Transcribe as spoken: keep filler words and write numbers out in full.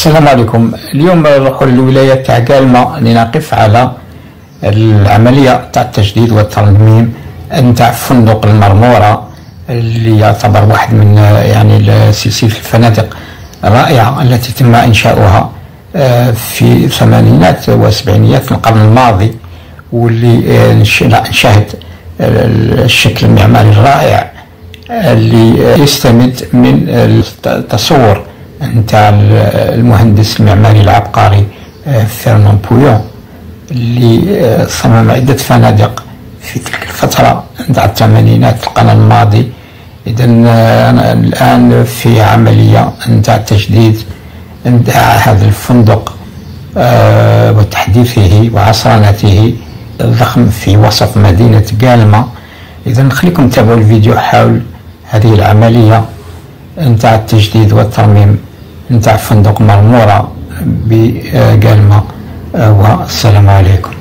السلام عليكم. اليوم نروحوا للولاية تاع كالما لنقف على العملية تاع التجديد والترميم نتاع فندق المرمورة اللي يعتبر واحد من يعني سلسلة الفنادق الرائعة التي تم إنشاؤها في الثمانينات والسبعينيات القرن الماضي، واللي نشاهد الشكل المعماري الرائع اللي يستمد من التصور نتاع المهندس المعماري العبقري فرنان بويون اللي صمم عدة فنادق في تلك الفترة نتاع الثمانينات القرن الماضي. إذا الآن في عملية نتاع تجديد نتاع هذا الفندق وتحديثه وعصرنته الضخم في وسط مدينة كالما. إذا نخليكم تتابعوا الفيديو حول هذه العملية نتاع التجديد والترميم نتاع فندق مرمورة بكالما، والسلام عليكم.